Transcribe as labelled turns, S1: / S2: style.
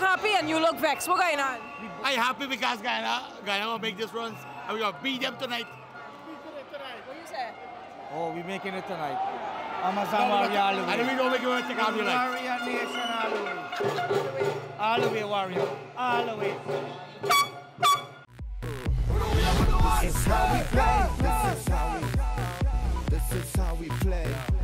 S1: happy and you look vexed. What's going on?
S2: I'm happy because Guyana will make this runs and we're going to beat them tonight.
S1: What do you say?
S3: Oh, we're making it tonight. Amazon Warrior all the way.
S2: And we don't make it take off your life.
S3: Warrior Nation all the way. All the way, Warrior. All the way.
S4: This is how we play. This is how we play.